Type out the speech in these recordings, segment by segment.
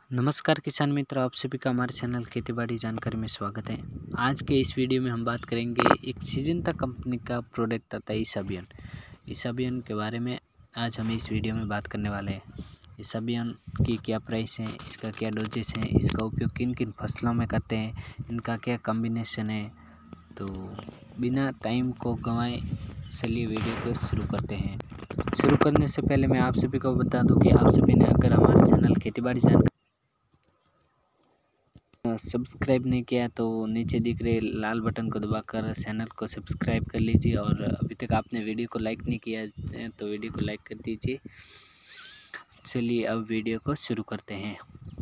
नमस्कार किसान मित्र, आप सभी का हमारे चैनल खेती बाड़ी जानकारी में स्वागत है। आज के इस वीडियो में हम बात करेंगे एक सिजेंटा कंपनी का प्रोडक्ट आता है ईसाबियन। ईसाबियन के बारे में आज हम इस वीडियो में बात करने वाले हैं। ईसाबियन की क्या प्राइस है, इसका क्या डोजेस है, इसका उपयोग किन किन फसलों में करते हैं, इनका क्या कॉम्बिनेशन है। तो बिना टाइम को गंवाए चलिए वीडियो को शुरू करते हैं। शुरू करने से पहले मैं आप सभी को बता दूं कि आप सभी ने अगर हमारे चैनल खेती बाड़ी जानकारी सब्सक्राइब नहीं किया तो नीचे दिख रहे लाल बटन को दबाकर चैनल को सब्सक्राइब कर लीजिए, और अभी तक आपने वीडियो को लाइक नहीं किया है तो वीडियो को लाइक कर दीजिए। चलिए अब वीडियो को शुरू करते हैं।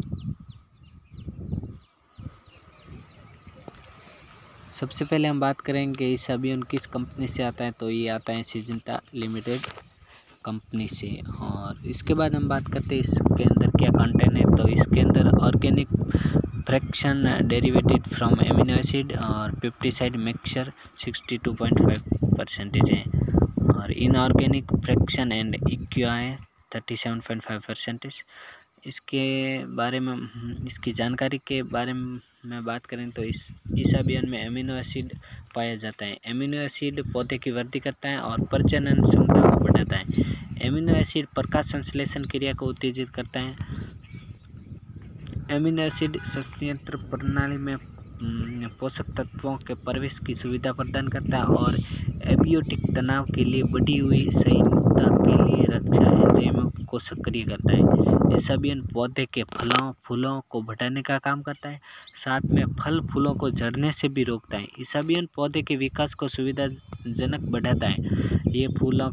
सबसे पहले हम बात करेंगे ईसाबियन किस कंपनी से आता है, तो ये आता है सिजेंटा लिमिटेड कंपनी से। और इसके बाद हम बात करते हैं इसके अंदर क्या कंटेंट है, तो इसके अंदर organic fraction derived from amino acid और पेप्टिसाइड मिक्सचर 62.5% है, और इनऑर्गेनिक फ्रैक्शन एंड इक्विया है 37.5%। इसके बारे में इसकी जानकारी के बारे में बात करें तो इस ईसाबियन में एमिनो एसिड पाया जाता है। एमिनो एसिड पौधे की वृद्धि करता है और प्रजनन क्षमता को बढ़ाता है। एमिनो एसिड प्रकाश संश्लेषण क्रिया को उत्तेजित करता है। एमिनो एसिड श्वसनतंत्र प्रणाली में पोषक तत्वों के प्रवेश की सुविधा प्रदान करता है और एबियोटिक तनाव के लिए बढ़ी हुई सहिष्णुता के लिए रक्षा एंजाइमों को सक्रिय करता है। ईसाबियन पौधे के फूलों को बढ़ाने का काम करता है, साथ में फल फूलों को झड़ने से भी रोकता है। ईसाबियन पौधे के विकास को सुविधाजनक बढ़ाता है। ये फलों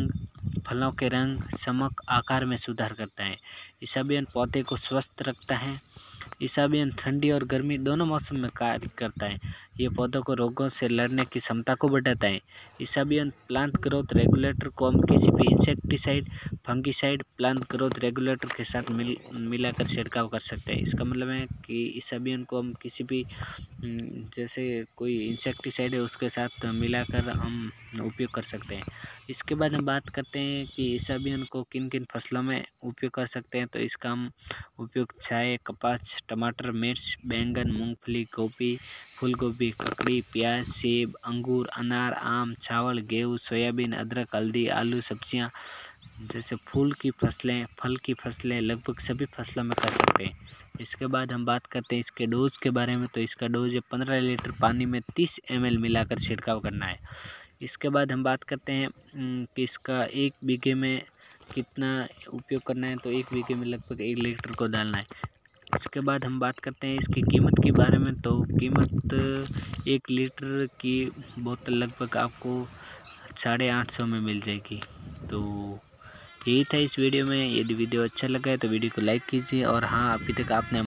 के रंग, चमक, आकार में सुधार करता है। ईसाबियन पौधे को स्वस्थ रखता है। ईसाबियन ठंडी और गर्मी दोनों मौसम में कार्य करता है। ये पौधों को रोगों से लड़ने की क्षमता को बढ़ाता है। ईसाबियन प्लांट ग्रोथ रेगुलेटर को हम किसी भी insecticide, fungicide, plant growth regulator के साथ मिलाकर छिड़काव कर सकते हैं। इसका मतलब है कि ईसाबियन को हम किसी भी जैसे कोई इंसेक्टिसाइड है उसके साथ मिलाकर हम उपयोग कर सकते हैं। इसके बाद हम बात करते हैं कि ईसाबियन को किन किन फसलों में उपयोग कर सकते हैं, तो इसका हम उपयोग चाय, कपास, टमाटर, मिर्च, बैंगन, मूंगफली, गोभी, फूल गोभी, ककड़ी, प्याज, सेब, अंगूर, अनार, आम, चावल, गेहूँ, सोयाबीन, अदरक, हल्दी, आलू, सब्जियां जैसे फल की फसलें लगभग सभी फसलों में कर सकते हैं। इसके बाद हम बात करते हैं इसके डोज के बारे में, तो इसका डोज है 15 लीटर पानी में 30 ml मिलाकर छिड़काव करना है। इसके बाद हम बात करते हैं कि इसका 1 बीघे में कितना उपयोग करना है, तो 1 बीघे में लगभग 1 लीटर को डालना है। इसके बाद हम बात करते हैं इसकी कीमत के बारे में, तो कीमत 1 लीटर की बोतल लगभग आपको 850 में मिल जाएगी। तो यही था इस वीडियो में। यदि वीडियो अच्छा लगा है तो वीडियो को लाइक कीजिए, और हाँ, अभी तक आपने